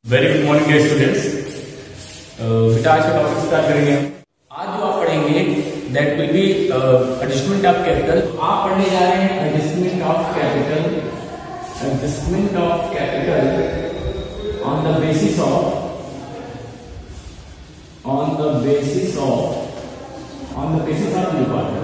Very good morning dear students. बेटा आज का टॉपिक स्टार्ट करेंगे। आज जो आप पढ़ेंगे that will be adjustment of capital. आप पढ़ने जा रहे हैं adjustment of capital on the basis of new partner.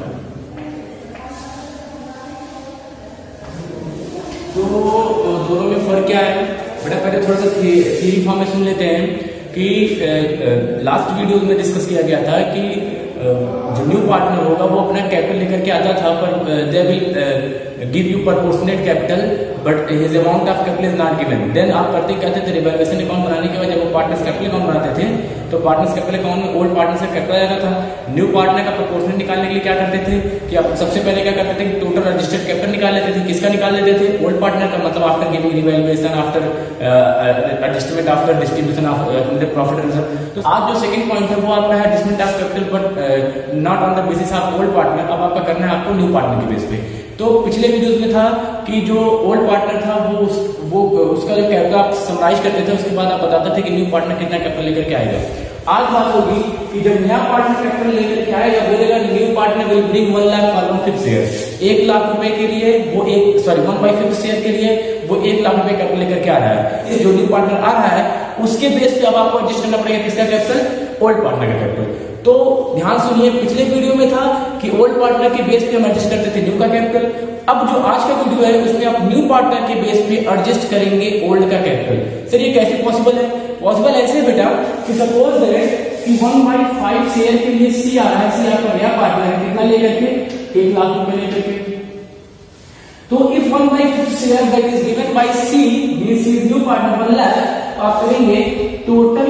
तो दोनों में फर्क क्या है बेटा? पहले थोड़ा सा थ्योरी फॉर्म में सुन लेते हैं कि लास्ट वीडियो में डिस्कस किया गया था कि जो न्यू पार्टनर होगा वो अपना कैपिटल लेकर के आता था, पर they will give you proportionate capital but his amount of capital is not given. Then आप करते क्या थे, रिवैल्यूएशन अकाउंट बनाने के बाद जब वो पार्टनर्स कैपिटल अकाउंट बनाते थे तो पार्टनर्स कैपिटल अकाउंट में ओल्ड पार्टनर से कैपिटल आना था। न्यू पार्टनर का प्रोपोर्शनेट निकालने के लिए क्या करते थे कि आप सबसे पहले क्या करते थे कि टोटल रजिस्टर्ड कैपिटल निकाल लेते थे। किसका निकाल लेते थे? ओल्ड पार्टनर का, मतलब after giving revaluation, after adjustment, after distribution of profit reserve. तो आज जो सेकंड पॉइंट है वो आपका है adjustment of capital but not on the basis of old partner. अब आपका करना है आपको न्यू पार्टनर के बेस पे। तो पिछले वीडियोस में था कि जो ओल्ड पार्टनर था वो उसका जो कैपिटल आप समराइज करते थे, उसके बाद आप बताते थे कि न्यू पार्टनर कितना कैपिटल लेकर के आएगा। आज बात होगी कि जब नया पार्टनर कैपिटल लेकर के आएगा बोलेगा new partner will bring 1 lakh for 1/5 share. 1 lakh रुपए के लिए वो 1/5 शेयर के लिए वो 1 लाख रुपए कैपिटल लेकर के आ रहा है। जो न्यू पार्टनर आ रहा है उसके बेस पे अब आपको एडजस्ट करना पड़ेगा किसका कैपिटल? ओल्ड पार्टनर का कैपिटल। तो ध्यान सुनिए, पिछले वीडियो में था कि ओल्ड पार्टनर के बेस पे हम एडजस्ट करते थे न्यू का कैपिटल। अब जो आज का वीडियो है उसमें आप न्यू पार्टनर के बेस पे एडजस्ट करेंगे ओल्ड का कैपिटल। सर ये कैसे पॉसिबल है? पॉसिबल ऐसे बेटा कि सपोज दैट कि 1/5 शेयर के लिए सी आ रहा है, सी आपका नया पार्टनर है, कितना लेकर के? 1 लाख रुपए लेकर के। तो if 1/5 share that is given by C means is new partner 1 lakh, तो आप करेंगे total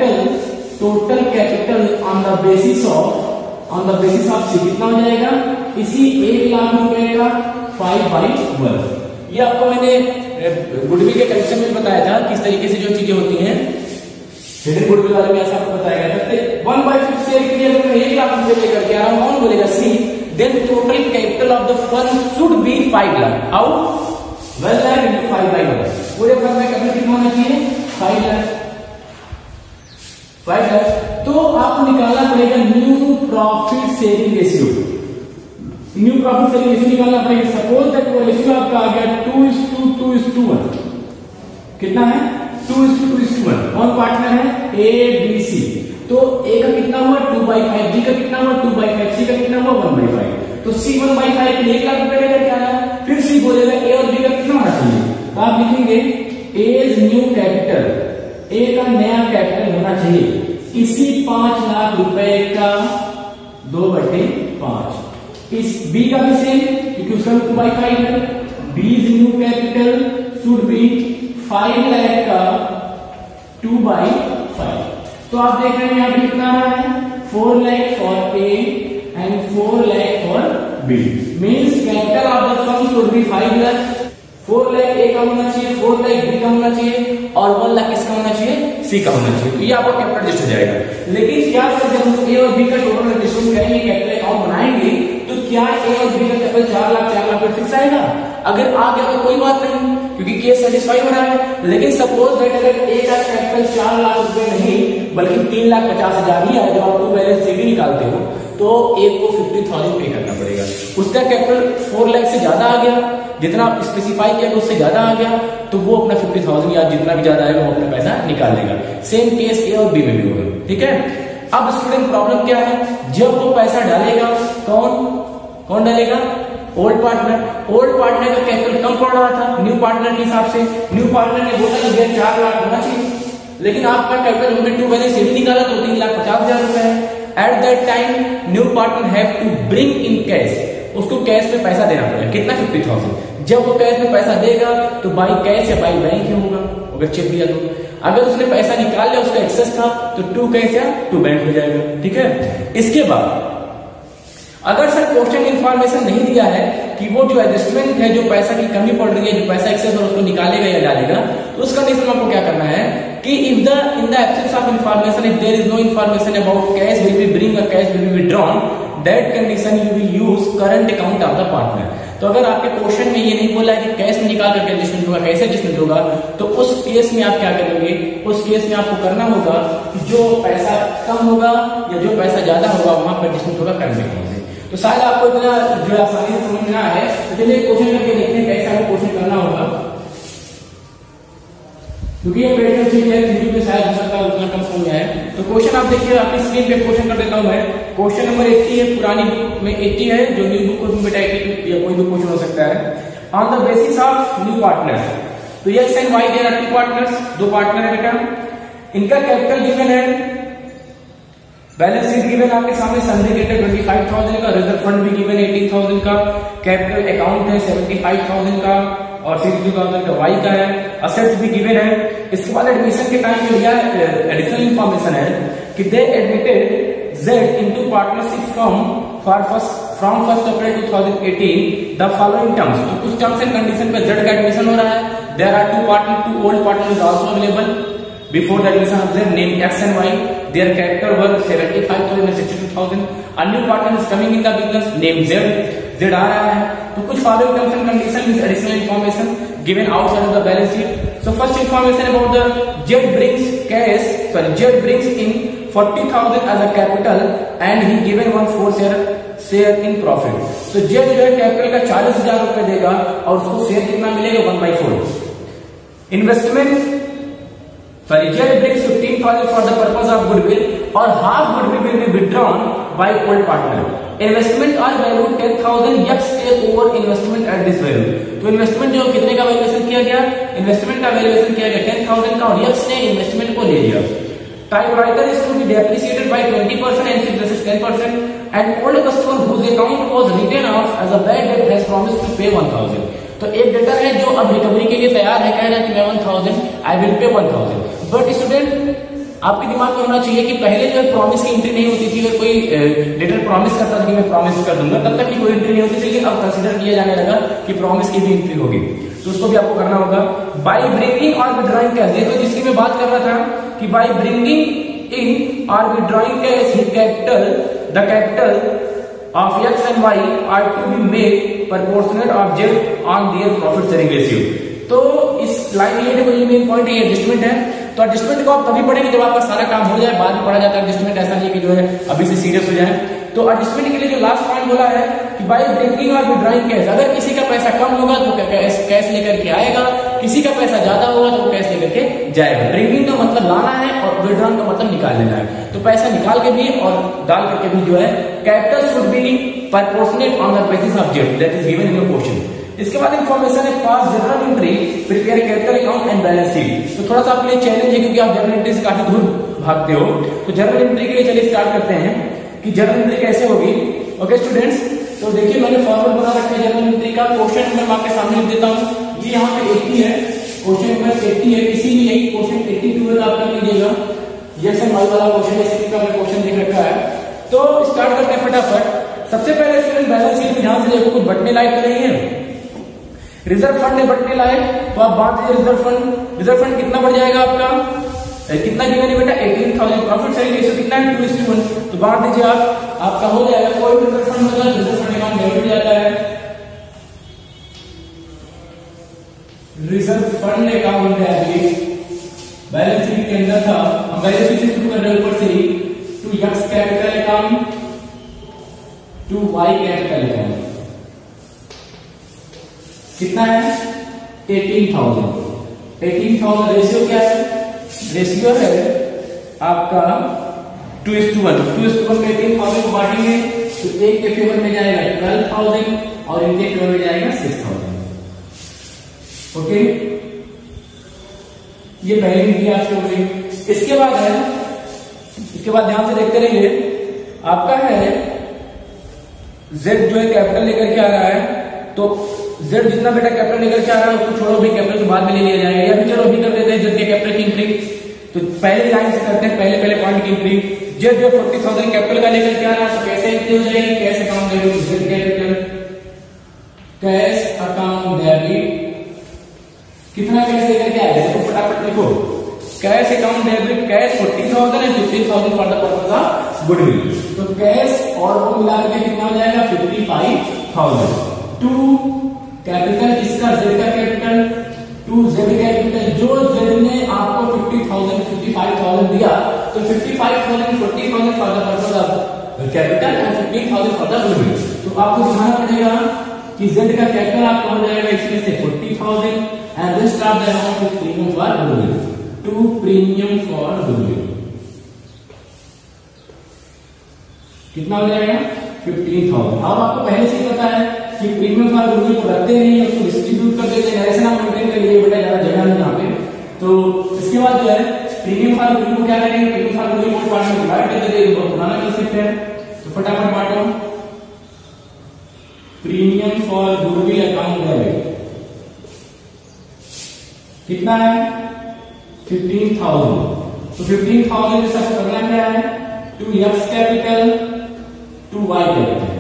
capital on the basis of C कितना हो जाएगा? इसी 1 लाख रुपए का 5/12। ये आपको मैंने गुडविल के कंसेप्ट में बताया था किस तरीके से जो चीजें होती हैं हिडन गुडविल वाले में, ऐसा आपको बताया गया था। 1/5 शेयर के लिए अगर मैं 1 लाख रुपए लेकर के आ रहा हूं, कौन बोलेगा? C. Then total capital of the firm should be 5 lakh. How? 1 lakh into 5/12। पूरे फर्म में कैपिटल कितना होना चाहिए? 5 लाख। तो आपको निकालना पड़ेगा new profit sharing ratio. New profit sharing ratio निकालना पड़ेगा। सपोज दैट वो रेशियो आपका आ गया 2:2:1। कितना है? 2:2:1। कौन पार्टनर है? A B C. तो ए का कितना हुआ? 2/5। बी का कितना हुआ? 2/5। सी का कितना हुआ? 1/5। तो सी 1/5 के लिए 1 लाख रुपए लेकर के आ रहा है। फिर सी बोलेगा ए और बी का कितना होना चाहिए? तो आप लिखेंगे एज न्यू कैपिटल, ए का नया कैपिटल होना चाहिए इसी 5 लाख रुपए का 2/5। इस बी का भी सेम क्योंकि उसका 2/5 है। B's new capital should be 5 lakh का 2/5। तो आप देख रहे हैं यहां पे कितना आ रहा है? 4 lakh for A and 4 lakh for B. Means capital of the firm should be 5 lakh. 4 lakh A का होना चाहिए, 4 लाख बी का होना चाहिए और 1 लाख किसका होना चाहिए? सी का होना चाहिए। तो ये आपका कैपिटल रजिस्टर हो जाएगा। लेकिन क्या सर जब हम ए और बी का टोटल रजिस्टर करेंगे, कैपिटल अकाउंट बनाएंगे, तो क्या ए और बी का कैपिटल 4 लाख फिक्स आएगा? अगर आ गया तो कोई बात नहीं क्योंकि केस सेटिस्फाई हो रहा है। लेकिन सपोज दैट अगर ए का कैपिटल 4 लाख रुपए नहीं बल्कि 3,50,000 ही है, जब आप टू बैलेंस सीडी निकालते हो तो ए को 50,000 पे करना पड़ेगा। उसका कैपिटल 4 लाख से ज्यादा आ गया, जितना आप स्पेसिफाई किया उससे ज्यादा आ गया, तो वो अपना 50,000 या जितना भी ज्यादा आएगा वो अपना पैसा निकाल लेगा। सेम केस ए और बी में भी होगा। ठीक है। अब स्टूडेंट प्रॉब्लम क्या है? जब वो पैसा डालेगा कौन डालेगा? Old partner. ओल्ड पार्टनर का कैपिटल कम पड़ रहा था न्यू पार्टनर के हिसाब से। न्यू पार्टनर ने बोला कि 4 लाख होना चाहिए, लेकिन आपका कैपिटल हमने टू बैलेंस सीडी निकाला तो 3,50,000 रुपए है। At that time new partner have to bring in cash, उसको कैश में पैसा देना पड़ेगा। कितना? 50,000। जब वो कैश में पैसा देगा तो बाई कैश या बाई बैंक ही होगा अगर चेक दिया तो। अगर उसने पैसा निकाल लिया, उसका एक्सेस था तो टू कैश या टू बैंक हो जाएगा। ठीक है। इसके बाद अगर सर क्वेश्चन इंफॉर्मेशन नहीं दिया है कि वो जो एडजस्टमेंट है, जो पैसा की कमी पड़ रही है, जो पैसा एक्सेस और उसको निकालेगा या डालेगा, तो उसका कंडीशन आपको क्या करना है कि in the absence of information, if there is no information about cash will be bring और cash will be withdrawn, that condition you will use current account of the partner. तो अगर आपके क्वेश्चन में ये नहीं बोला है कि कैश में निकाल करके एडजस्टमेंट होगा, कैसे एडजस्टमेंट होगा, तो उस केस में आप क्या करेंगे, उस केस में आपको करना होगा कि जो पैसा कम होगा या जो पैसा ज्यादा होगा वहां पर एडजस्टमेंट होगा करंट अकाउंट से। तो शायद आपको इतना जो आसानी से समझ में आया है, तो चलिए क्वेश्चन करके देखते हैं कैसे आपको क्वेश्चन करना होगा, क्योंकि ये पेड चीज है, वीडियो पे शायद हो सकता है उतना कम समझ में आए। तो क्वेश्चन आप देखिए, आपकी स्क्रीन पे क्वेश्चन कर देता हूं मैं। क्वेश्चन नंबर 80 है, पुरानी बुक में 80 है, जो न्यू बुक में बेटा 82 या कोई भी क्वेश्चन हो सकता है। On the basis of new partners, तो X and Y there are two partners, दो पार्टनर है बेटा, इनका कैपिटल गिवन है, बैलेंस शीट गिवन आपके सामने, सन्डे डेटर 25,000 का, रिजर्व फंड भी गिवन है 18,000 का, कैपिटल अकाउंट है 75,000 का और 62,000 का वाई का है, असेट्स भी गिवन है। इसके बाद एडमिशन के टाइम में यह एडिशनल इंफॉर्मेशन है कि they admitted Z into partnership from 1 April 2018 the following terms. तो कुछ टर्म्स एंड कंडीशन पे जेड का एडमिशन हो रहा है। There are two old partners also available before the admission of Z name X and Y, their character were 75,000 and 62,000. A new partner is coming in the business, name Z आ रहा है। तो कुछ following terms and conditions is additional information given outside of the balance sheet. So first information about the Z brings in 40,000 as a capital and he given 1/4 share in profit. So Z जो है capital का 40,000 रुपए देगा और उसको share कितना मिलेगा 1/4। Investment Z brings 15,000 for the purpose of goodwill or half goodwill will be withdrawn by old partner. Investment are valued 10,000, X take over investment at this value. तो इन्वेस्टमेंट जो कितने का वैल्यूएशन किया गया, इन्वेस्टमेंट का valuation किया गया 10,000 का और X ने इन्वेस्टमेंट को ले लिया। Typewriter is to be depreciated by 20% and fixed assets 10%, and old customer whose account was written off as a bad debt has promised to pay 1,000. तो एक डेटर है जो अब रिकवरी के लिए तैयार है, कह रहा है कि मैं 1,000 I will pay 1,000। But student आपके दिमाग में होना चाहिए कि पहले जो प्रॉमिस की एंट्री नहीं होती थी, अगर कोई डेटर प्रॉमिस करता था कि मैं प्रॉमिस कर दूंगा, तब तक की कोई एंट्री नहीं होती थी, लेकिन अब कंसीडर किया जाने लगा कि प्रॉमिस की भी एंट्री होगी, तो उसको भी आपको करना होगा। बाय ब्रिंगिंग और विड्रॉइंग कैश, देखो जिसकी मैं बात कर रहा था कि बाय ब्रिंगिंग इन और withdrawing cash the capital of X and Y are to be made proportionate of Z on their profit sharing ratio। तो इस लाइन में ये मेन पॉइंट ये एडजस्टमेंट है। तो एडजस्टमेंट को आप तभी पढ़ेंगे जब आपका सारा काम हो जाए, बाद में पढ़ा जाता है एडजस्टमेंट, ऐसा नहीं कि जो है अभी से सीरियस हो जाए। तो एडजस्टमेंट के लिए जो लास्ट पॉइंट बोला है कि बाय ब्रिंगिंग और विड्रॉइंग कैश, अगर किसी का पैसा कम होगा तो कैश लेकर के आएगा, किसी का पैसा ज्यादा होगा तो कैश लेकर के जाएगा। ब्रिंगिंग का मतलब लाना है और विड्रॉइंग का मतलब निकाल लेना है। तो पैसा निकाल के भी और डाल करके भी जो है capital should be proportionate on the basis of Z that is given in your question. इसके बाद इंफॉर्मेशन है pass journal entry, prepare capital account and balance sheet. तो थोड़ा सा आपके लिए चैलेंज है क्योंकि आप जर्नल एंट्री से काफी दूर भागते हो। तो जर्नल एंट्री के लिए चलिए स्टार्ट करते हैं कि जर्नल एंट्री कैसे होगी। ओके स्टूडेंट्स, तो देखिए मैंने फॉर्मूला बना रखा है जर्नल एंट्री का। क्वेश्चन नंबर आपके सामने लिख देता हूँ, ये यहाँ पे 80 है, क्वेश्चन नंबर 80 है, किसी भी यही क्वेश्चन 82 है आप कर लीजिएगा। यस एंड वाई वाला क्वेश्चन है, का क्वेश्चन देख रखा है। तो स्टार्ट करते हैं फटाफट। सबसे पहले स्टूडेंट बैलेंस शीट में ध्यान से देखो, कुछ बटने लायक तो नहीं है। रिजर्व फंड है बटने लायक, तो आप बांट दीजिए रिजर्व फंड कितना बढ़ जाएगा आपका, कितना गिवन है बेटा 18,000, प्रॉफिट शेयरिंग रेशियो कितना है 2:1, तो बांट दीजिए आप, आपका हो जाएगा। कोई रिजर्व फंड मतलब रिजर्व फंड अकाउंट डेबिट जाता है, reserve fund account debit balance sheet के अंदर था, हम बैलेंस शीट से शुरू कर रहे हैं ऊपर से ही, to X capital account to Y capital account कितना है 18,000 रेशियो क्या है, रेशियो है आपका 2:1 में 18,000 को बांटेंगे तो एक के फेवर में जाएगा 12,000 और इनके फेवर में जाएगा 6,000। ओके, ये पहले भी आपसे हो गई। इसके बाद ध्यान से देखते रहिए, आपका है जेड जो है कैपिटल लेकर के आ रहा है, तो जेड जितना बेटा कैपिटल लेकर के आ रहा है उसको छोड़ो, भी कैपिटल के बाद में ले लिया जाएगा, या भी चलो अभी कर देते हैं जेड के कैपिटल की एंट्री। तो पहले लाइन से करते हैं, पहले पॉइंट की एंट्री। जेड जो 40,000 कैपिटल का लेकर के आ रहा है, तो कैसे एंट्री हो जाएगी, cash account debit Z capital, cash account debit कितना कैश लेकर के आएगा, तो फटाफट लिखो, cash account debit cash 40,000 and 15,000 for the purpose of goodwill. तो कैश और वो मिला के कितना हो जाएगा 55,000। टू कैपिटल इसका जेड का कैपिटल, टू जेड कैपिटल, जो जेड ने आपको 55,000 दिया तो 55,000 40,000 for the purpose of capital and 15,000 for the goodwill. तो आपको दिखाना पड़ेगा कि जेड का कैपिटल आपका हो जाएगा इसमें से 40,000 and rest of the amount is premium for goodwill, to premium for goodwill कितना हो जाएगा 15,000। अब आपको पहले से ही पता है कि प्रीमियम फॉर गुडविल को रखते नहीं, उसको डिस्ट्रीब्यूट कर देते हैं, ऐसे ना मेंटेन के लिए बेटा ज्यादा जगह नहीं यहाँ पे। तो इसके बाद जो है प्रीमियम फॉर गुडविल को क्या करेंगे, प्रीमियम फॉर गुडविल को पार्ट में डिवाइड कर देंगे, बहुत पुराना कंसेप्ट है। तो फटाफट बांटो, premium for goodwill account debit कितना है 15,000। तो 15,000 में सबसे करना क्या है, to X capital to Y capital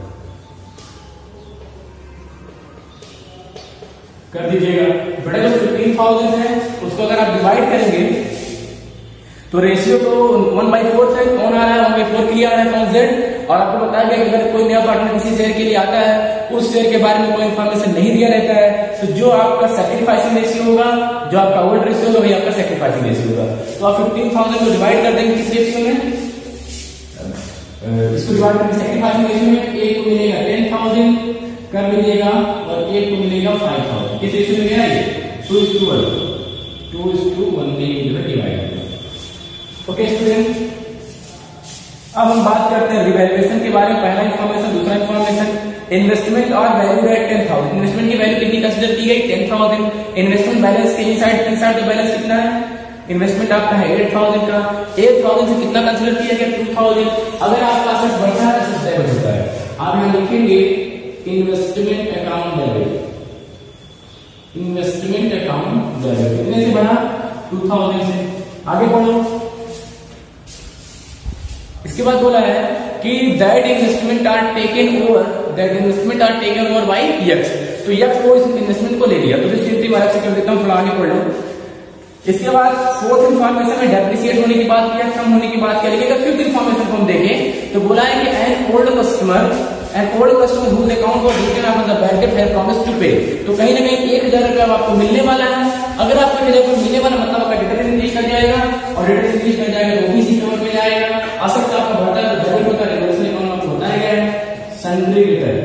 कर दीजिएगा। बेटा जो 15,000 है उसको अगर आप डिवाइड करेंगे तो रेशियो तो 1/4 है, कौन आ रहा है 1/4 के लिए आ रहा है, कौन जेड। और आपको बताया गया कि अगर कोई नया पार्टनर किसी शेयर के लिए आता है उस शेयर के बारे में कोई इन्फॉर्मेशन नहीं दिया रहता है, तो जो आपका सैक्रिफाइसिंग रेशियो होगा, जो आपका ओल्ड रेशियो होगा, वही आपका सैक्रिफाइसिंग रेशियो होगा। तो आप 15,000 को डिवाइड कर देंगे किस रेशियो में, इसको डिवाइड करके सैक्रिफाइसिंग रेशियो में, एक को मिलेगा 10,000 कर लीजिएगा और एक को मिलेगा 5,000। किस रेशियो में गया ये 2:1 डिवाइड। ओके स्टूडेंट, अब हम बात करते हैं रिवैल्यूएशन के बारे में। पहला इंफॉर्मेशन, दूसरा इंफॉर्मेशन, इन्वेस्टमेंट और वैल्यू एट 10,000। इन्वेस्टमेंट की वैल्यू कितनी कंसीडर की गई 10,000। इन्वेस्टमेंट बैलेंस के इनसाइड द बैलेंस कितना है, इन्वेस्टमेंट आपका है 8,000 का, 8,000 से कितना कंसीडर किया गया 2,000। अगर आपका असेट्स बढ़ता है तो डेबिट होता है। आप यहां लिखेंगे investment account debit, investment account debit कितने से बढ़ा 2,000 से। आगे बढ़ो, इसके बाद बोला है कि that investment are taken over by X. तो यक्स को इस इन्वेस्टमेंट को ले लिया, तो सिंपली मैं से कर देता हूं, थोड़ा आगे पढ़ लो। इसके बाद फोर्थ इन्फॉर्मेशन में डेप्रिसिएट होने की बात किया, कम होने की बात किया। लेकिन अगर फिफ्थ इन्फॉर्मेशन को हम देखें तो बोला है कि an old customer whose account was written on the bank have promise to pay. तो कहीं ना कहीं 1,000 रुपया आपको मिलने वाला है। अगर आपको 1,000 रुपया मिलने वाला मतलब आपका रिटर्न इंक्रीज कर जाएगा, और रिटर्न इंक्रीज कर जाएगा तो ओबीसी कवर में जाएगा। असत आपका बढ़ता है तो डेबिट होता है, रिवर्सल अकाउंट में बताया गया है। सन्ड्री रिटर्न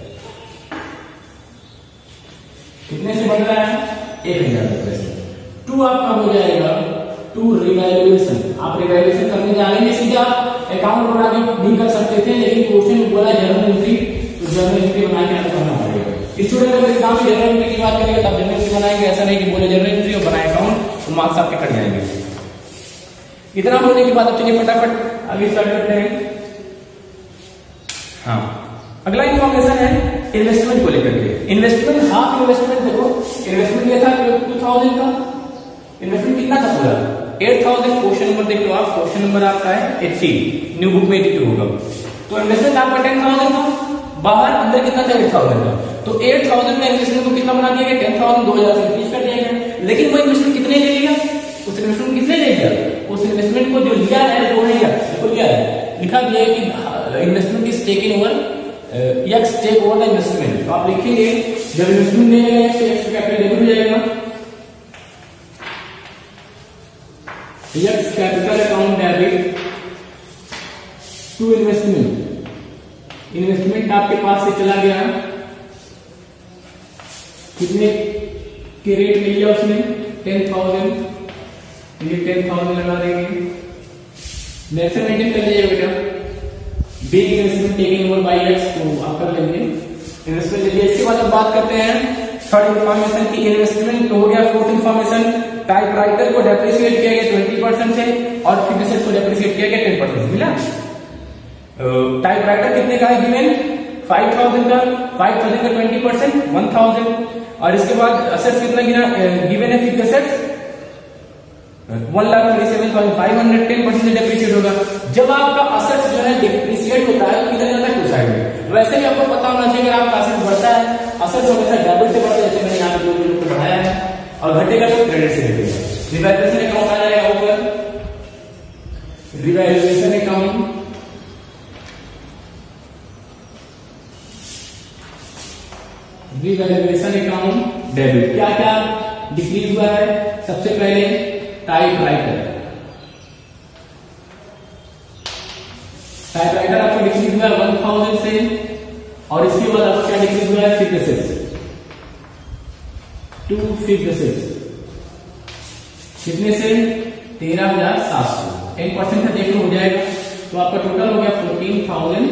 कितने से बढ़ रहा है 1,000 रुपए से। टू आपका हो जाएगा टू रिवैल्यूएशन। आप रिवैल्यूएशन करने जाएंगे, सीधा अकाउंट बना के नहीं कर सकते थे, लेकिन क्वेश्चन बोला जर्नल एंट्री, तो जर्नल एंट्री बना के आपको करना पड़ेगा। स्टूडेंट अगर एग्जाम में जर्नल एंट्री की बात करेंगे तब जर्नल एंट्री बनाएंगे, ऐसा नहीं कि बोले जर्नल एंट्री और बनाए अकाउंट तो मार्क्स आपके कट जाएंगे। इतना होने के बाद अब चलिए फटाफट आगे स्टार्ट करते हैं। हाँ, अगला इन्फॉर्मेशन है इन्वेस्टमेंट को लेकर के। इन्वेस्टमेंट हाफ इन्वेस्टमेंट देखो, इन्वेस्टमेंट ये था 2,000 का, इन्वेस्टमेंट कितना था पूरा 8,000। क्वेश्चन नंबर देख लो आप, क्वेश्चन नंबर आपका है 80, न्यू बुक में 82 होगा। तो इन्वेस्टमेंट आपका 10,000 था, बाहर अंदर कितना था 8,000 का। तो 8,000 में इन्वेस्टमेंट को कितना बना दिया गया 10,000, 2,000 से इंक्रीज कर दिया गया। लेकिन वो इन्वेस्टमेंट कितने ले लिया, उस इन्वेस्टमेंट किसने ले लिया, उस इन्वेस्टमेंट को जो लिया है वो है यक्स। देखो लिया है, लिखा गया है कि investment is taken over, X take over the investment. तो आप लिखेंगे जब इन्वेस्टमेंट ले लेंगे तो यक्स का कैपिटल डेबिट हो जाएगा, X capital account debit to investment. Investment आपके पास से चला गया, कितने के रेट ले लिया उसने 10,000, ये 10,000 लगा देंगे। नेक्स्ट मेंटेन कर लीजिएगा बेटा, big investment taken over by X, तो आप कर लेंगे इन्वेस्टमेंट ले लिया। इसके बाद अब बात करते हैं थर्ड इन्फॉर्मेशन की। इन्वेस्टमेंट हो गया। फोर्थ इन्फॉर्मेशन, टाइपराइटर को डेप्रिसिएट किया गया 20% से और फिक्स्ड एसेट्स को डेप्रिसिएट किया गया 10% से। मिला, टाइपराइटर कितने का है गिवन 5,000 का, 5,000 का 20% 1,000। और इसके बाद असेट्स कितना गिवन है फिक्स्ड एसेट्स 1,27,500, 10% से डेप्रिसिएट होगा। जब आपका असेट्स जो है डेप्रिसिएट होता है तो किधर जाता है टू साइड में। वैसे भी आपको पता होना चाहिए अगर आपका असेट्स बढ़ता है, असेट्स हमेशा डेबिट से बढ़ता है, जैसे मैंने यहाँ पे बढ़ाया है, और घटेगा तो क्रेडिट से घटेगा। रिवैल्यूएशन अकाउंट आ जाएगा ऊपर, revaluation account revaluation account debit. क्या क्या डिक्रीज हुआ है? सबसे पहले टाइपराइटर आपका डिक्रीज हुआ है 1000 से, और इसके बाद आपका क्या डिक्रीज हुआ है? फिक्स्ड एसेट्स, 2 फिक्स्ड एसेट्स कितने से? 13,700। 10% का देखो हो जाएगा, तो आपका टोटल हो गया 14,700।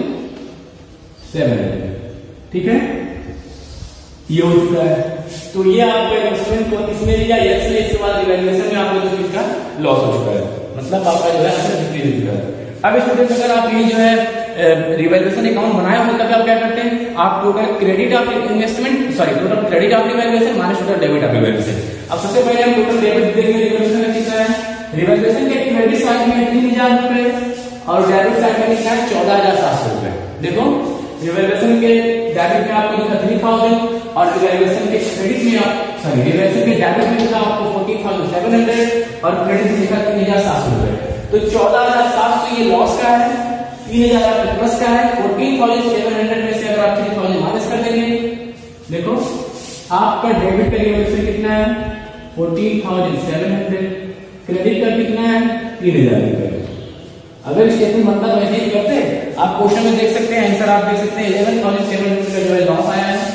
ठीक है, ये हो चुका है। तो ये आपका इन्वेस्टमेंट को इसमें लिया, यस ले, इसके बाद रिवैल्यूएशन में आपको जो इसका लॉस हो चुका है, मतलब आपका जो है असर डिक्रीज हो चुका है। अब स्टूडेंट अगर आप ये जो है रिवैल्यूएशन अकाउंट बनाया हो तब आप क्या करते हैं? आप total credit of investment, sorry total credit of revaluation minus total debit of revaluation. अब सबसे पहले हम टोटल डेबिट देखेंगे रिवैल्यूएशन का कितना है। रिवैल्यूएशन के क्रेडिट साइड में 3,000 रुपए और डेबिट साइड में कितना है? 14,700 रुपए। देखो रिवैल्यूएशन के डेबिट में आपको दिखा 3,000 और रिवैल्यूएशन के क्रेडिट में रिवैल्यूएशन के डेबिट में दिखा आपको 14,700 और क्रेडिट में दिखा 3,700 रुपए। तो 14,700 ये लॉस का है, 3,000 प्लस का है। 14,700 में से अगर आप 3,000 माइनस कर देंगे, देखो आपका डेबिट का रिवैल्यूएशन कितना है? 14,700, क्रेडिट का कितना है? 3,000 रुपए। अगर स्टेटमेंट बनता तो ऐसे ही करते, आप क्वेश्चन में देख सकते हैं, आंसर आप देख सकते हैं 11,700 का जो है लॉस आया है।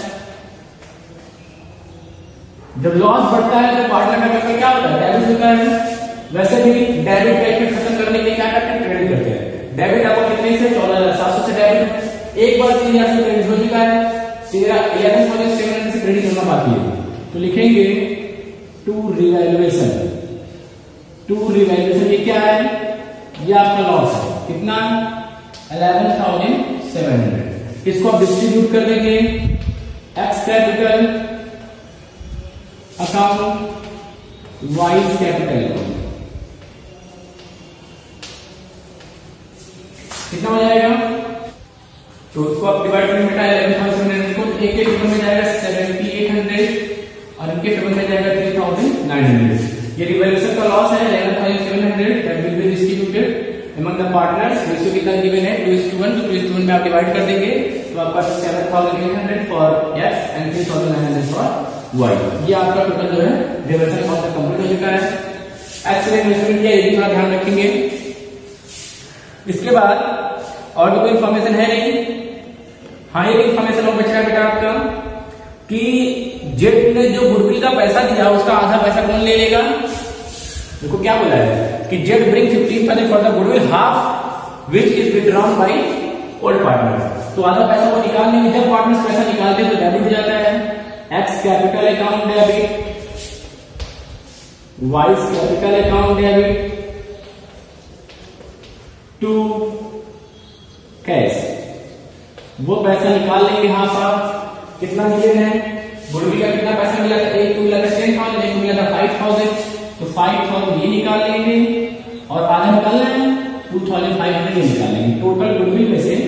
जब लॉस बढ़ता है तो पार्टनर का क्या होता है? डेबिट होता है। वैसे भी डेबिट का इफेक्ट खत्म करने के लिए क्या करते हैं? क्रेडिट करते हैं। डेबिट आपको कितने से? 14,700 से डेबिट, एक बार 3,000 से क्रेडिट हो चुका है, 11,700 से क्रेडिट होना बाकी है। तो लिखेंगे टू रिवैल्यूएशन। ये क्या है? ये आपका लॉस है, कितना? 11,700। इसको आप डिस्ट्रीब्यूट कर देंगे X capital account, Y capital account. कितना हो जाएगा? तो उसको आप डिवाइड करके बेटा 11,700 को एक के टेबल में जाएगा 7,800 और इनके टेबल में जाएगा 3,900। ये रिवैल्यूएशन का लॉस है 11,700 that will be distributed among the partners। Ratio कितना गिवन है? 2:1, तो 2:1 में आप डिवाइड कर देंगे तो आपका 7,800 for X and 3,900 for Y. ये आपका टोटल जो है रिवैल्यूएशन कॉस्ट कंप्लीट हो चुका है। एक्चुअल इन्वेस्टमेंट किया, ये भी थोड़ा ध्यान रखेंगे। इसके बाद और भी कोई इंफॉर्मेशन है नहीं? हाँ, एक इंफॉर्मेशन और बच रहा है बेटा आपका कि जेट ने जो गुडविल का पैसा दिया उसका आधा पैसा कौन ले लेगा? देखो क्या बोला है कि Z bring 15% for the goodwill, half which is withdrawn by old partner. तो आधा पैसा वो निकाल लेंगे। जब पार्टनर्स पैसा निकालते हैं तो डेबिट हो जाता है, X capital account debit, Y capital account debit to cash. वो पैसा निकाल लेंगे हाफ हाफ। कितना मिले हैं? गुडविल का कितना पैसा मिला था? एक को मिला था 10,000, एक को मिला था 5,000, तो 5,000 ये निकाल लेंगे और आधा निकालना है 2,500 ये निकाल लेंगे। टोटल गुडविल में से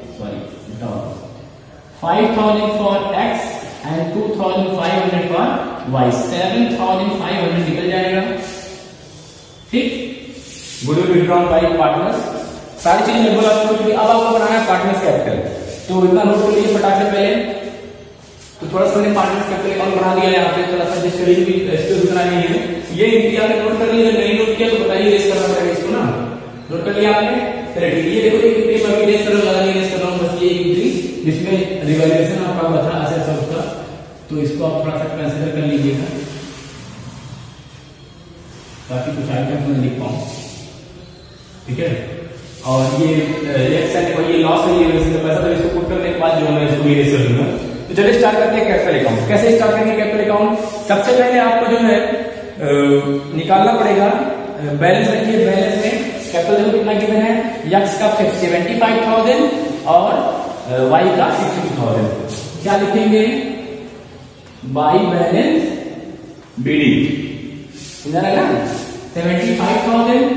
5,000 for X and 2,500 for Y, 7,500 निकल जाएगा। ठीक, गुडविल विथड्रॉन बाय पार्टनर्स। सारी चीजें मैं बोला आपको। अब आपको बनाना है पार्टनर्स कैपिटल, तो इतना नोट कर लीजिए फटाक से पहले। तो थोड़ा सा मैंने पार्टनर्स कैपिटल अकाउंट बना दिया यहाँ पे, थोड़ा सा जिसके लिए भी स्टोरी बनानी है ये एंट्री आपने नोट कर ली। अगर नहीं नोट किया तो बताइए, रेस करना पड़ेगा इसको ना। नोट कर लिया आपने? चलिए ठीक है। ये देखो एक एंट्री मैं अभी रेस कर रहा हूँ, ज्यादा नहीं रेस कर रहा हूँ, बस ये एंट्री जिसमें रिवैल्यूएशन आपका हुआ था असेट्स और उसका, तो इसको आप थोड़ा सा कंसीडर कर लीजिएगा ताकि कुछ आइटम मैं लिख पाऊँ। ठीक है, और ये ये लॉस है, ये पैसा तो इसको पुट करने के बाद जो मैं इसको रेस कर दूंगा। तो चलिए स्टार्ट करते हैं कैपिटल अकाउंट। कैसे स्टार्ट करेंगे कैपिटल अकाउंट? सबसे पहले आपको जो है निकालना पड़ेगा बैलेंस। रखिए बैलेंस में कैपिटल देखो कितना गिवन है, एक्स का 75,000 और वाई का 62,000। क्या लिखेंगे? बाई बैलेंस बीडी, समझा ना? 75,000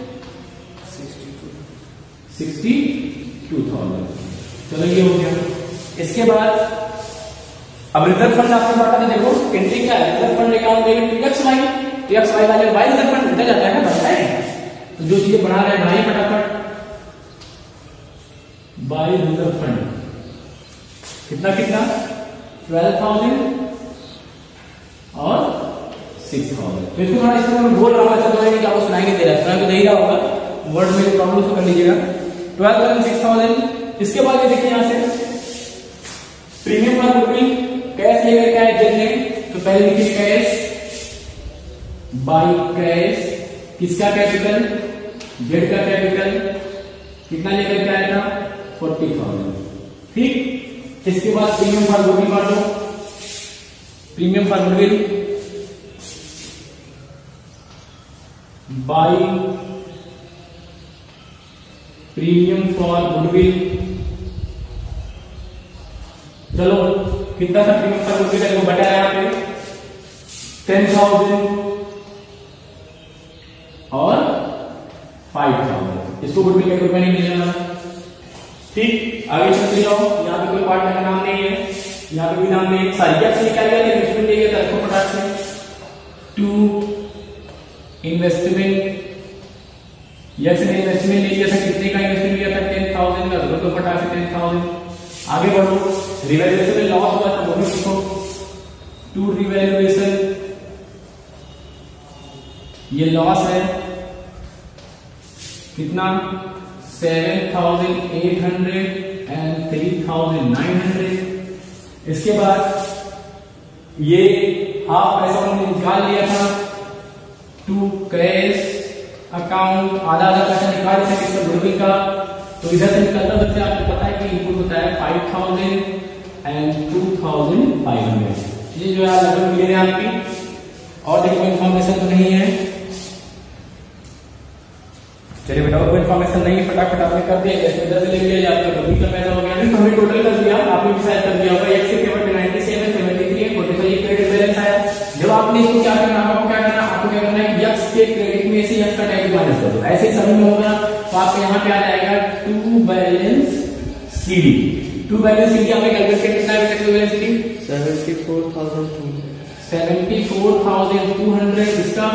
62,000। चलो ये हो गया। इसके बाद अब रिजर्व फंड आपने बांटा था। देखो एंट्री क्या है? Reserve fund account debit X Y, तो एक्स वाई वाले वाई रिजर्व फंड बढ़ता जाता है ना, बढ़ता है। तो जो चीजें बना रहे हैं भाई फटाफट, बाई रिजर्व फंड कितना कितना 12,000 और 6,000। तो इसको थोड़ा इस तरह मैं बोल रहा हूँ, ऐसा तो है कि आपको सुनाई नहीं दे रहा है, सुनाई तो दे ही रहा होगा, वर्ड में प्रॉब्लम तो कर लीजिएगा। 12,000 6,000। इसके बाद ये देखिए यहां से प्रीमियम फॉर गुडविल, कैश लेकर के आए जेड ने, तो पहले लिखिए कैश बाय कैश, किसका कैपिटल, जेड का कैपिटल कितना लेकर के आया था 40,000, ठीक। इसके बाद प्रीमियम फॉर गुडविल कर दो, premium for goodwill by premium for goodwill, चलो कितना था प्रीमियम फॉर गुडविल को बताया यहाँ पे 10,000 और 5,000, इसको गुडविल के रूप में नहीं मिलेगा, ठीक। आगे चलते जाओ, यहाँ पे कोई पार्टनर का नाम नहीं है, यहाँ पे भी नाम नहीं है, सारी क्या क्या क्या इन्वेस्टमेंट देगा तो रखो फटाक से, टू इन्वेस्टमेंट, यस ने इन्वेस्टमेंट ले लिया था, कितने का इन्वेस्टमेंट लिया था 10,000 का, तो फटाक से 10,000। आगे बढ़ो, रिवैल्यूएशन में लॉस हुआ था वो भी लिखो, टू रिवैल्यूएशन, ये लॉस है कितना 7,800 एंड 3,900। इसके बाद ये हाफ पैसा उन्होंने निकाल लिया था टू कैश अकाउंट, आधा आधा पैसा निकाल लिया किसका गुडविल का, तो इधर से निकलता बच्चे आपको पता है कि इनपुट होता है 5,000 एंड 2,500, ये जो है लगभग क्लियर है आपकी, और देखिए इन्फॉर्मेशन तो नहीं है, चलिए बेटा कोई इन्फॉर्मेशन नहीं है, फटाफट आपने कर दिया, इधर से ले लिया आपका गुडविल का पैसा हो गया, तो हमने टोटल कर दिया, आपने डिसाइड कर दिया होगा, एक्स के पेपर में 97 73 45 ये क्रेडिट बैलेंस आया। जब आपने इसको क्या करना, आपको क्या करना, आपको क्या करना है यक्स के क्रेडिट में से यक्स का टैक्स माइनस कर दो, ऐसे ही सभी में होगा, तो आपको यहाँ पे आ जाएगा to balance c d, to balance c d आपने कैलकुलेट कितना है, टू बैलेंस सीडी 74,200, इसका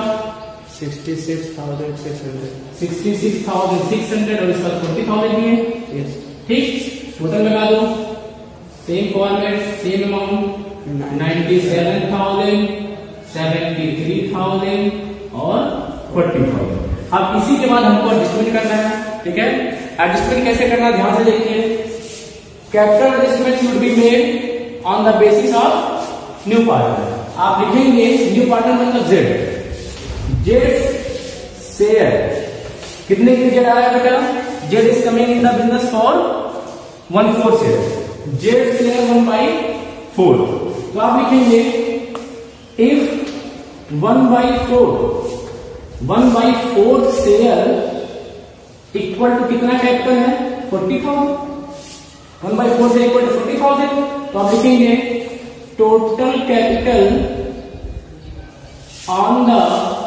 66,600 और इसका 40,000 भी है, yes. ठीक, टोटल लगा दो, सेम फॉर्मेट सेम अमाउंट 97,000 73,000 और 40,000। अब इसी के बाद हमको एडजस्टमेंट करना है, ठीक है। एडजस्टमेंट कैसे करना ध्यान से देखिए, capital adjustment should be made on the basis of new partner. आप लिखेंगे न्यू पार्टनर मतलब जेड, जेड शेयर कितने की जेड आया बेटा, Z is coming in the business for 1/4 share, Z share 1/4, तो आप लिखेंगे इफ 1/4 शेयर इक्वल टू कितना कैपिटल है 40,000, 1/4 शेयर इक्वल टू 40,000, तो आप लिखेंगे total capital on the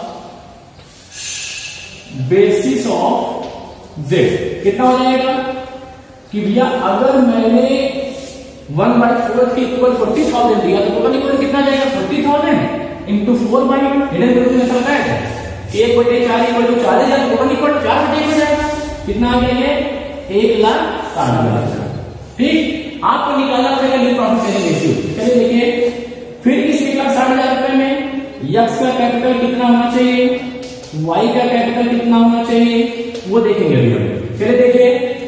basis of Z, कितना हो जाएगा कि भैया अगर मैंने 1/4 के इक्वल 40,000 दिया तो टोटल इक्वल कितना जाएगा 40,000 इंटू 4 हिडन वैल्यू में चलता है 1/4 इक्वल टू 4,000, टोटल इक्वल 4 हो जाएगा, कितना आ गया ये 1,60,000, ठीक। आपको निकालना पड़ेगा न्यू प्रॉफिट शेयरिंग रेशियो। चलिए देखिए, फिर इस 1,60,000 रुपए में यक्स का कैपिटल कितना होना चाहिए, वाई का कैपिटल कितना होना चाहिए, वो देखेंगे अभी हम। चलिए देखिए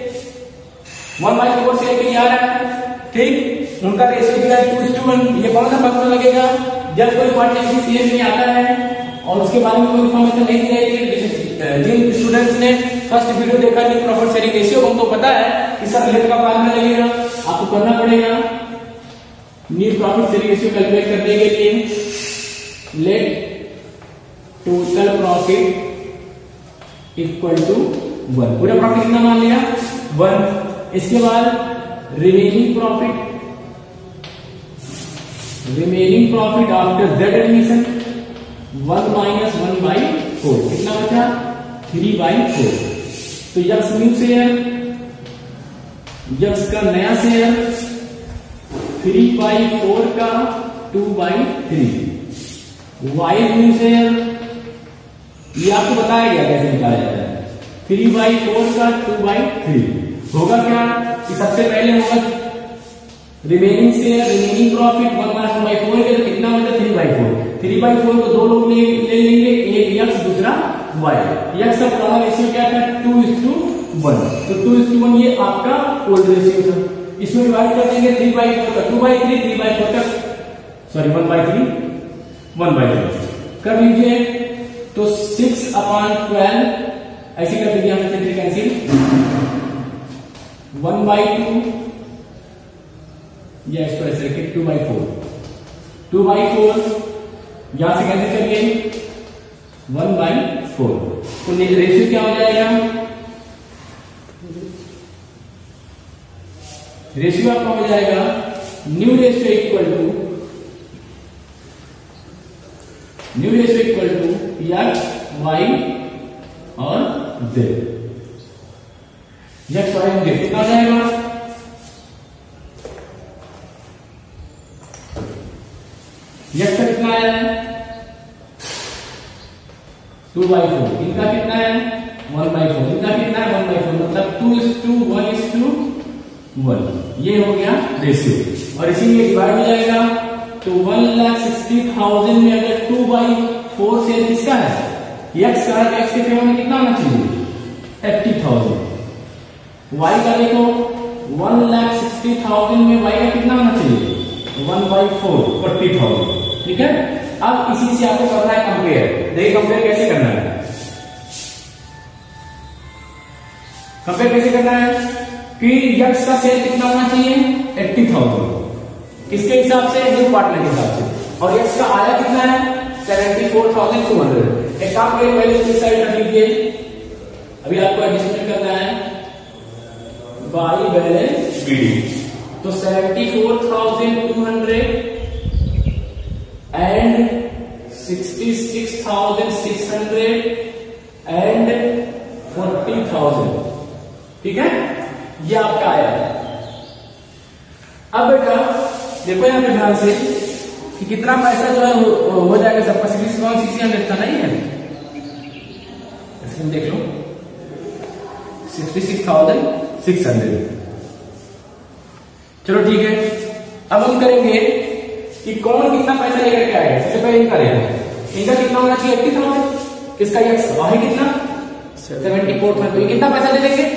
1/4 शेयर के आ रहा है, ठीक, उनका रेशियो दिया 2:1, ये कौन सा फॉर्मूला लगेगा, जब कोई पार्टनर किसी शेयर में आता है और उसके बारे में कोई इन्फॉर्मेशन नहीं दी जाएगी, जिन स्टूडेंट्स ने फर्स्ट वीडियो देखा न्यू प्रॉफिट शेयरिंग रेशियो उनको पता है कि सर लेट का फॉर्मूला लगेगा, आपको करना पड़ेगा new profit sharing ratio calculate करने के लिए, let total profit equal to 1, पूरा प्रॉफिट कितना मान लिया 1। इसके बाद remaining profit after Z admission 1 minus 1/4, कितना बचा 3/4। तो यक्स न्यू शेयर, यक्स का नया शेयर 3/4 का 2/3, वाई न्यू शेयर ये आपको बताया गया कैसे निकाला जाता है, 3/4 का 2/3 होगा क्या कि सबसे पहले होगा रिमेनिंग शेयर, रिमेनिंग प्रॉफिट 1/4 के तो कितना होगा 3/4। 3/4 को दो लोग ले लेंगे, एक x दूसरा y। x का पुराना रेशियो क्या था 2:1, तो 2:1 ये आपका ओल्ड रेशियो था। इसमें डिवाइड कर देंगे 3/4 का 2/3, 3/4 का सॉरी 1/3, 1/3 कर लीजिए। तो 6/12 ऐसे कर दीजिए, यहाँ से 3 कैंसिल, 1/2 या इसको ऐसे रखिए 2/4, 2/4 यहां से कैंसिल करिए 1/4। तो रेशियो क्या हो जाएगा, रेशियो आपका हो जाएगा new ratio equal to x, y और z। x, y और z कितना हो जाएगा, x का कितना है 2/4, इनका कितना है 1/4, इनका कितना है 1/4, मतलब 2:1:1, ये हो गया रेशियो। और इसीलिए डिवाइड हो जाएगा, तो 1,60,000 में अगर 2/4 से किसका है x का है, x के फेवर में कितना होना चाहिए 80,000। y का देखो 1,60,000 में y का कितना होना चाहिए 1/4, 40,000। ठीक है, अब इसी से आपको करना है कंपेयर। देखिए कंपेयर कैसे करना है, कंपेयर कैसे करना है कि x का शेयर कितना होना चाहिए 80,000 किसके हिसाब से, न्यू पार्टनर के हिसाब से, और x का आया कितना है 74,200। एक काम करिए, पहले इसकी साइड रख लीजिए, अभी आपको एडजस्टमेंट करना है बाई बैलेंस बीडी। तो 74,200 एंड 66,600 एंड 40,000, ठीक है, ये आपका आया। अब बेटा देखो यहाँ पे ध्यान से कि कितना पैसा जो है हो जाएगा सबका, 66,600 था नहीं है, इसमें देख लो 66,600। चलो ठीक है, अब हम करेंगे कि कौन कितना पैसा लेकर के आएगा। सबसे पहले इनका लेना, इनका कितना होना चाहिए 80,000, किसका x है कितना 74,000, तो ये कितना पैसा दे देंगे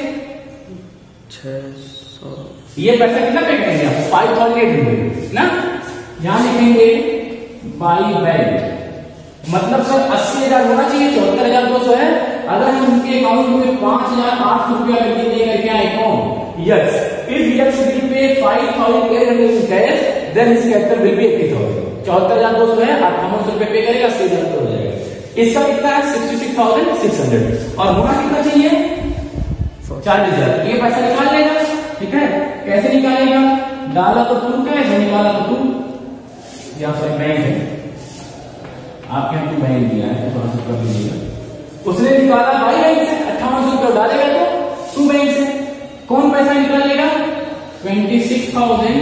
600। ये पैसा कितना पे करेंगे आप 5,800 ना, यहां लिखेंगे बाई बैंक, मतलब सर 80,000 होना चाहिए, 74,200 है। अगर हम उनके अकाउंट में 5,800 रुपया करके दे करके आए कौन yes, if yes will pay 5,800 in cash then his capital will be 80,000। 74,200 है, 5800 रुपए पे करेगा, 80,000 हो जाएगा। इसका कितना है 66,600, और होना कितना चाहिए 40,000। ये पैसा निकाल लेगा, ठीक है, कैसे निकालेगा, डाला तो तुम कैश है, निकाला तो तुम, यहाँ पर बैंक है आपके यहाँ पे बैंक दिया है, थोड़ा सा कर लीजिएगा। उसने निकाला बाई बैंक से 5800 रुपये डालेगा तो टू बैंक से कौन पैसा निकालेगा 26,600।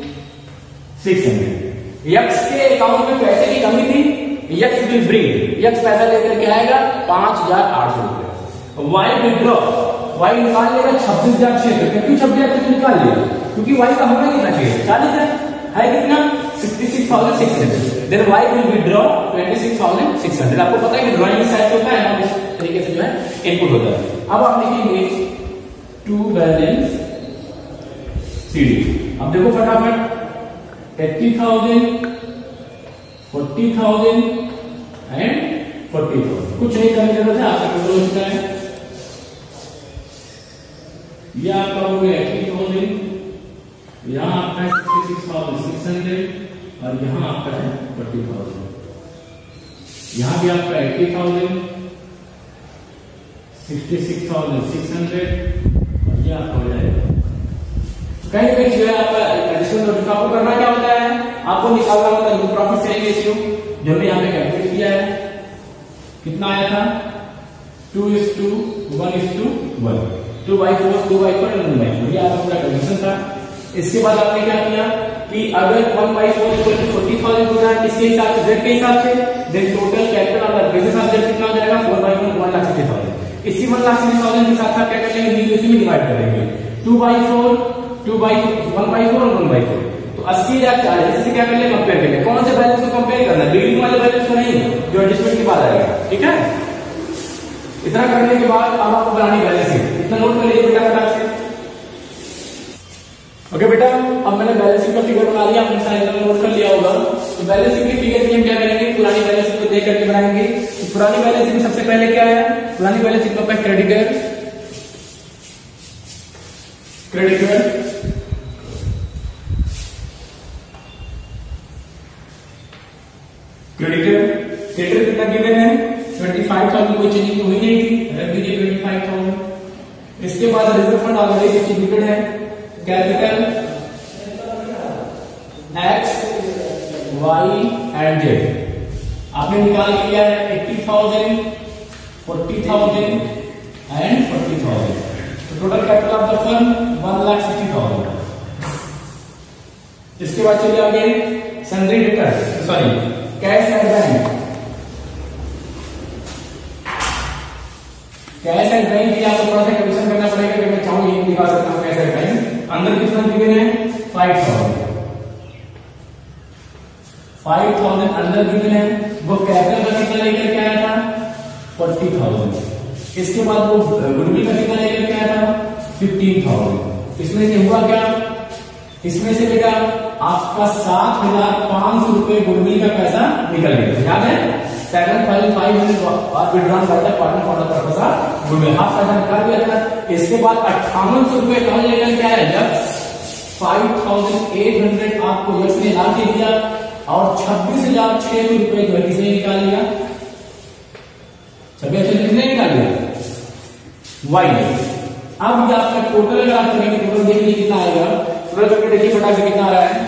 यक्स के अकाउंट में पैसे की कमी थी, यक्स विल ब्रिंग, यक्स पैसा लेकर के आएगा 5,800 रुपये। वाई विड्रॉ, वाई निकाल लेगा 26,600। क्यों 26,600 निकाल लेगा, क्योंकि वाई का होना कितना चाहिए 40,000 है, कितना 66,600। Then Y will withdraw 26,600। आपको पता है कि ड्राइंग साइड होता है ना, इस तरीके से जो है इनपुट होता है। अब आप लिखेंगे टू बैलेंस सीडी। अब देखो फटाफट 80,000, 40,000 एंड 40,000, कुछ नहीं करने की जरूरत है, आपका टोटल हो चुका है। ये आपका हो गया 80,000, यहाँ आपका है 66,600 और यहाँ आपका है 40,000। यहाँ भी आपका 80,000, 66,600 और ये आपका हो जाएगा। कहीं ना कहीं जो है आपका एडिशनल नोटिस आपको करना क्या होता है, आपको निकालना होता है प्रॉफिट शेयरिंग रेशियो, जो हमने यहाँ पे कैलकुलेट किया है। कितना आया था 2:1:1, 2/4, 2/4 और 1/4, ये आपका पूरा कंडीशन था। इसके बाद आपने क्या किया कि अगर 1/4 40,000 होता है किसके हिसाब से, जेड के हिसाब से, then total capital on the basis of Z कितना हो जाएगा 4/1, 1,60,000। इसी 1,60,000 के साथ क्या करेंगे, न्यू रेशियो में डिवाइड करेंगे 2/4, 1/4 और 1/4। 80,40 से क्या कर ले, कंपेयर कर ले। कौन से बैलेंस को कंपेयर करना है, बिगिनिंग वाले बैलेंस को नहीं, जो एडजस्टमेंट के बाद आएगा, ठीक है। इतना करने के बाद अब आपको बनानी बैलेंस शीट, इतना नोट कर लीजिए बेटा फटाक से। ओके बेटा, अब मैंने बैलेंस शीट का फिगर बना लिया, आपने साइड में नोट कर लिया होगा। तो बैलेंस शीट की फिगर की हम क्या करेंगे, पुरानी बैलेंस शीट को देख करके बनाएंगे। तो पुरानी बैलेंस शीट में सबसे पहले क्या है, पुरानी बैलेंस शीट में क्रेडिटर, क्रेडिटर कितना गिवन है, 25,000, कोई चेंजिंग तो हुई नहीं थी, रख दीजिए 25,000। इसके बाद रिजर्व फंड ऑलरेडी डिस्ट्रीब्यूटेड है, capital X Y and Z आपने निकाल के लिया है 80,000, 40,000 एंड 40,000। तो total capital of the firm 1,60,000। इसके बाद चलिए आगे, sundry debtor, sorry cash and bank, cash and bank की आपको थोड़ा सा कैलकुलेशन करना पड़ेगा कि मैं चाहूँ ये दिखा सकता हूँ। कैश एंड बैंक अंदर कितना गिवन है, 5,000 अंदर गिवन है। वो कैपिटल का कितना लेकर के आया था, 40,000। इसके बाद वो गुडविल का कितना लेकर के आया था, 15,000। इसमें से हुआ क्या, इसमें से बेटा आपका 7,500 रुपए गुडविल का पैसा निकल गया, याद है। 7,500 withdrawn by the partner for the purpose of goodwill, half पैसा निकाल दिया था। इसके बाद 5,800 रुपए कहां लेकर के आया, जब 5,800 आपको यश ने ला के दिया, और 26,600 रुपए जो है किसने निकाल लिया, 26,600 किसने निकाल लिया, वाई ने। अब ये आपका टोटल अगर आप करेंगे, टोटल देख लीजिए कितना आएगा, टोटल करके देखिए फटाक से कितना आ रहा है।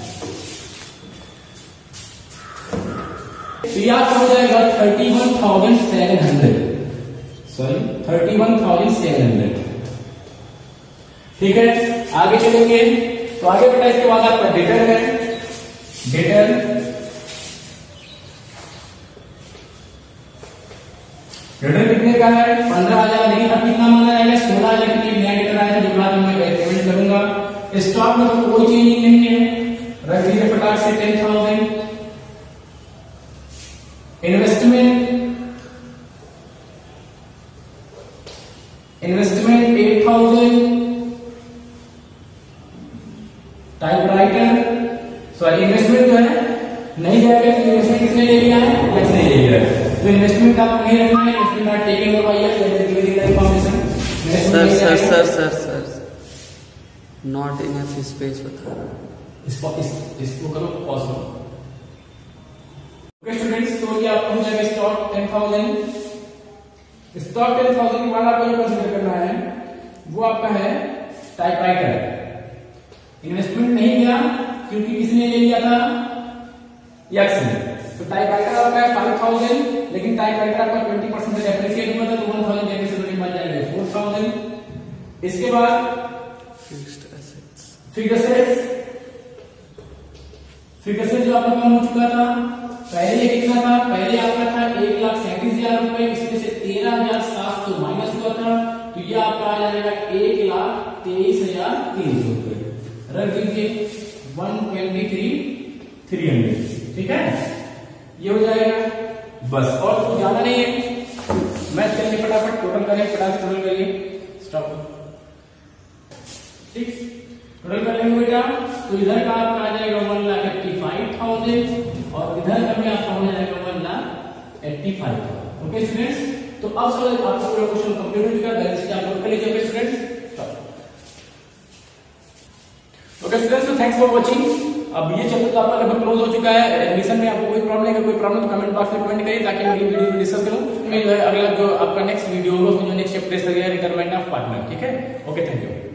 तो ये आपका हो जाएगा 31,700, सॉरी 31,700, ठीक है। आगे चलेंगे, तो आगे बेटा इसके बाद आपका डेटर है, डेटर कितने का है, 15,000, लेकिन अब कितना माना जाएगा, 16,000 की नया डेटर आया था, जो बाद में पेमेंट करूंगा। स्टॉक में तो कोई चेंजिंग नहीं है, रख दीजिए फटाक से 10,000। इन्वेस्टमेंट 8,000। टाइपराइटर, सॉरी इन्वेस्टमेंट जो है नहीं जाएगा, क्योंकि इन्वेस्टमेंट किसने ले लिया है, टैक्स नहीं ले लिया है। तो इन्वेस्टमेंट आपको नहीं रखना है, investment are taking over by information. Sir not enough space बता रहा, इसको करो पॉज करो। ओके स्टूडेंट्स, तो ये आपको हो जाएगा स्टॉक 10,000। स्टॉक 10,000 के बाद आपको जो कंसीडर करना है वो आपका है टाइपराइटर। इन्वेस्टमेंट नहीं किया क्योंकि किसने ले लिया था, यक्स ने। तो टाइपराइटर आपका है 5,000, लेकिन टाइपराइटर आपका 20% डेप्रिसिएट हुआ था, तो 1,000 डेप्रिसिएट बच जाएगा 4,000। इसके बाद फिक्स्ड एसेट्स जो आपका कम हो चुका था, पहले ये कितना था, पहले आपका था 1,37,000 रुपए, इसमें से 13,700 माइनस हुआ था, तो ये आपका आ जाएगा 1,23,300 रुपए। रख दीजिए 123,300, ठीक है, ये हो जाएगा बस, और कुछ ज्यादा नहीं है। मैच करके फटाफट टोटल करें, फटाफट टोटल करिए, स्टॉप, ठीक, टोटल कर लेंगे बेटा। तो इधर का आपका आ जाएगा 1,85,000, और इधर का भी आपका हो जाएगा 1,85,000। ओके स्टूडेंट्स, तो अब सर आपका पूरा क्वेश्चन कंप्लीट हो चुका है, बैलेंस शीट आप लोग कर लीजिए स्टूडेंट्स। ओके स्टूडेंट्स, तो थैंक्स फॉर वाचिंग। अब ये चैप्टर तो आपका लगभग क्लोज हो चुका है। एडमिशन में आपको कोई प्रॉब्लम है, कोई प्रॉब्लम तो कमेंट बॉक्स में कमेंट करिए, ताकि मैं वीडियो में डिस्कस करूं। मैं जो है अगला जो आपका नेक्स्ट वीडियो होगा उसमें जो नेक्स्ट चैप्टर है रिटायरमेंट ऑफ पार्टनर, ठीक है। Okay, thank you.